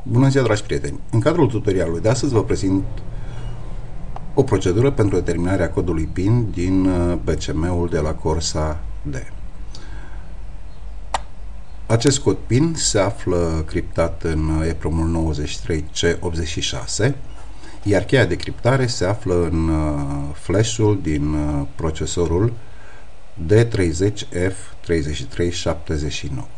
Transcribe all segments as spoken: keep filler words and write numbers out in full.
Bună ziua, dragi prieteni! În cadrul tutorialului de astăzi vă prezint o procedură pentru determinarea codului PIN din P C M-ul de la Corsa D. Acest cod PIN se află criptat în EEPROM-ul nouăzeci și trei C optzeci și șase, iar cheia de criptare se află în flash-ul din procesorul D treizeci F treizeci și trei șaptezeci și nouă.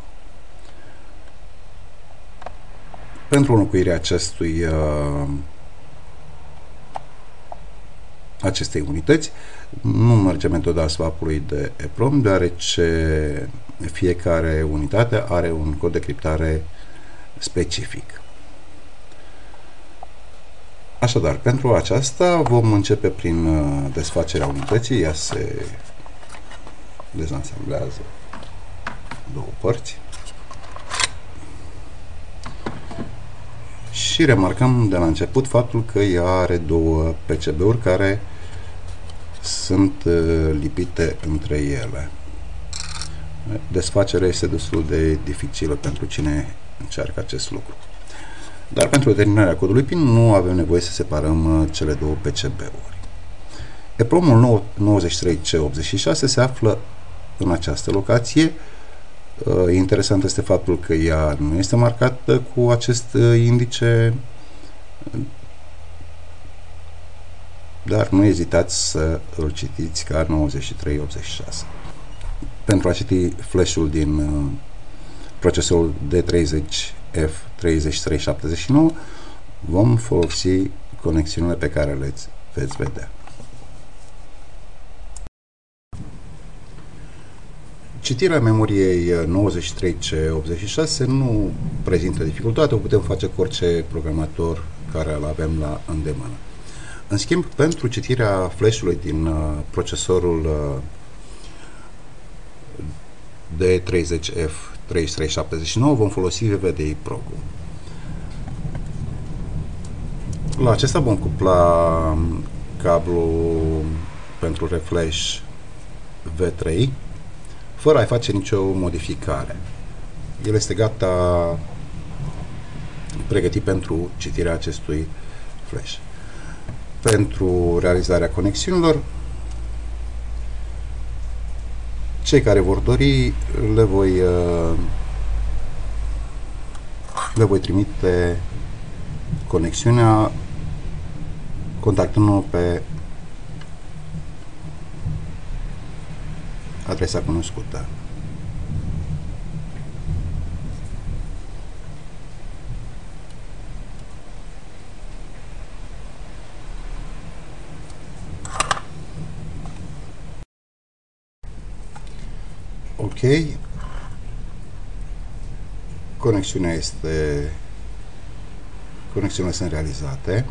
Pentru înlocuirea acestui, uh, acestei unități, nu merge metoda swap-ului de EEPROM, deoarece fiecare unitate are un cod de criptare specific. Așadar, pentru aceasta vom începe prin uh, desfacerea unității. Ea se dezansamblează două părți. Și remarcăm de la început faptul că ea are două P C B-uri care sunt lipite între ele. Desfacerea este destul de dificilă pentru cine încearcă acest lucru. Dar pentru determinarea codului PIN nu avem nevoie să separăm cele două P C B-uri. EEPROM-ul nouăzeci și trei C optzeci și șase se află în această locație. Interesant este faptul că ea nu este marcată cu acest indice, dar nu ezitați să îl citiți ca nouăzeci și trei optzeci și șase. Pentru a citi flash-ul din procesorul D treizeci F treizeci și trei șaptezeci și nouă vom folosi conexiunile pe care le veți vedea. Citirea memoriei nouăzeci și trei C optzeci și șase nu prezintă dificultate, o putem face cu orice programator care îl avem la îndemână. În schimb, pentru citirea flash-ului din uh, procesorul uh, D treizeci F treizeci și trei șaptezeci și nouă vom folosi V V D I Pro-ul. La acesta vom cupla cablul pentru reflash V trei fără a face nicio modificare. El este gata, pregătit pentru citirea acestui flash. Pentru realizarea conexiunilor, cei care vor dori le voi, le voi trimite conexiunea contactându-mă pe adresa cunoscută. Ok. Conexiunea este conexiunile sunt realizate.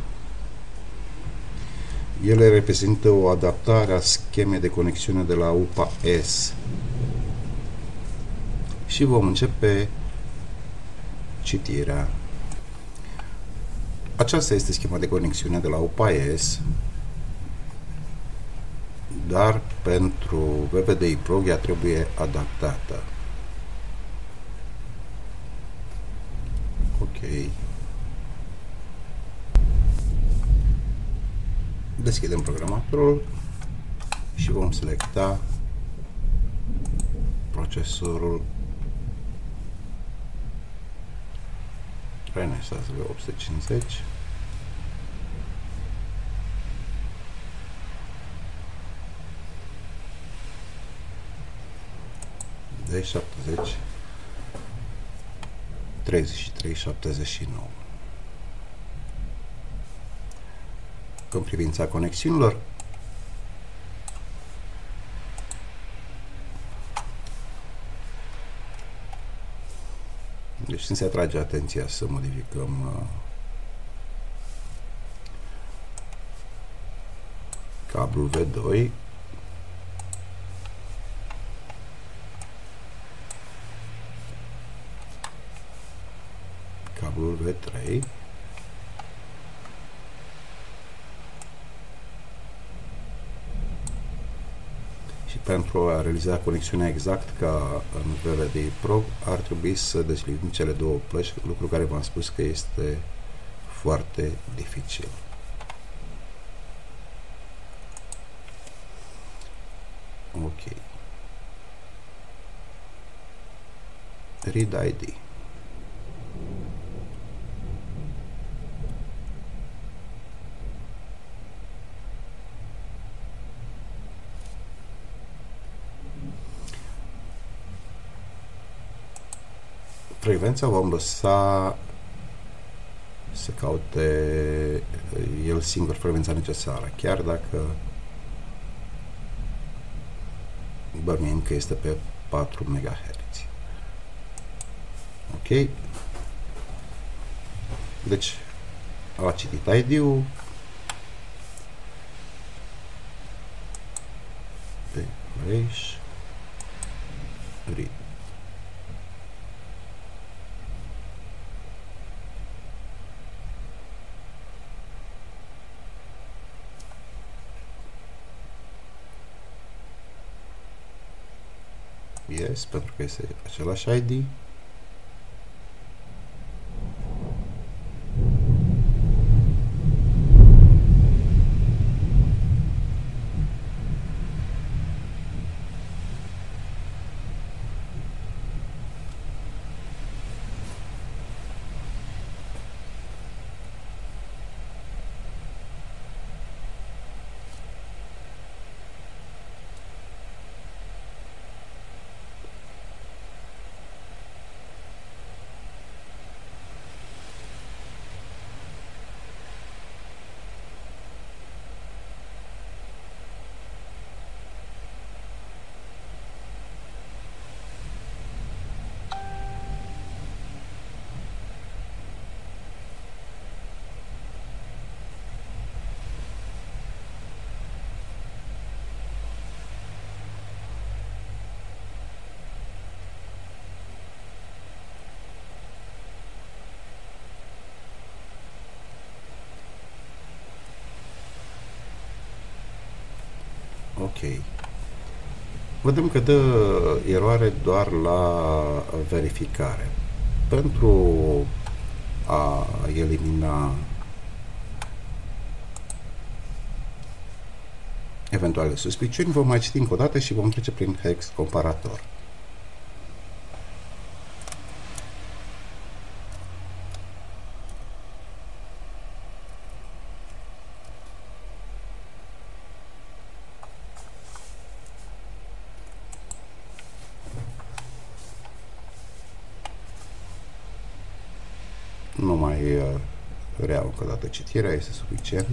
Ele reprezintă o adaptare a schemei de conexiune de la U P A S și vom începe citirea. Aceasta este schema de conexiune de la U P A S, dar pentru V V D I Pro ea trebuie adaptată. Ok. Deschidem programatorul și vom selecta procesorul Renesas V opt sute cincizeci. D șaptezeci treizeci și trei șaptezeci și nouă. În privința conexiunilor, deci se atrage atenția să modificăm uh, cablul V doi, cablul V trei pentru a realiza conexiunea exact ca în V L D I Pro, ar trebui să deslivim cele două plăci, lucru care v-am spus că este foarte dificil. Ok. Read I D. Frecvența vom lăsa să caute el singur frecvența necesară, chiar dacă bănuim că este pe patru megahertz. Ok. Deci a citit I D-ul, pe Race Read. Yes, pentru că este același I D. Ok. Vedem că dă eroare doar la verificare. Pentru a elimina eventuale suspiciuni, vom mai citi încă o dată și vom trece prin hex comparator. Nu mai uh, reau încă o dată citirea, este suficient.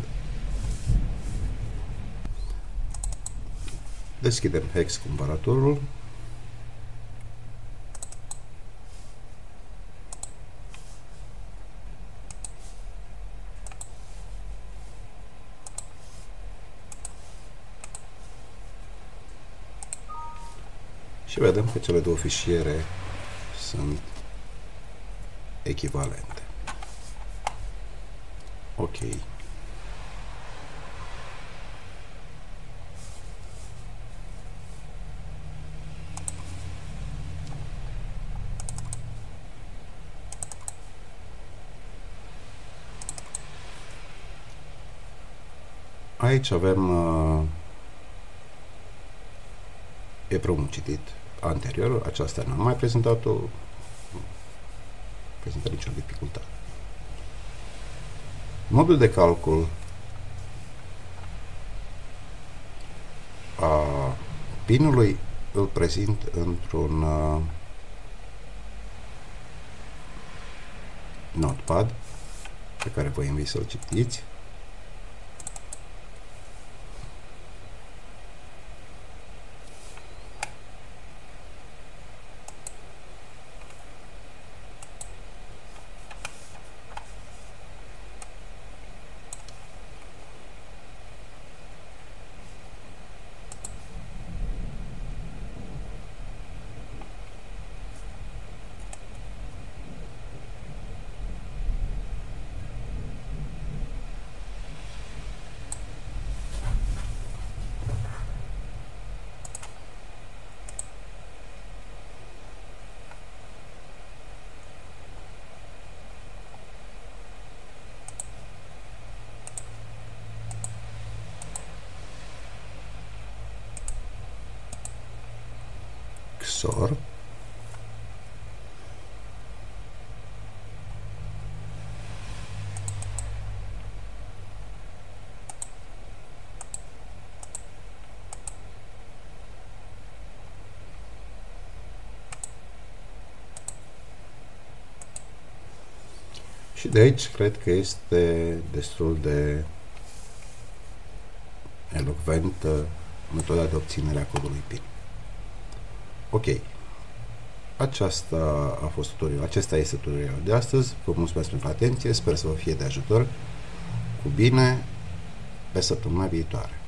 Deschidem hex comparatorul. Și vedem că cele două fișiere sunt echivalente. Ok. Aici avem uh, EPROM citit anterior, aceasta n-am mai prezentat-o, prezintă nicio dificultate. Modul de calcul a pinului îl prezint într-un uh, notepad pe care vă invit să-l citiți. X O R și de aici cred că este destul de elocventă metoda de obținere a codului PIN. Ok. Aceasta a fost tutorial. Acesta este tutorialul de astăzi. Vă mulțumesc pentru atenție. Sper să vă fie de ajutor. Cu bine, pe săptămâna viitoare.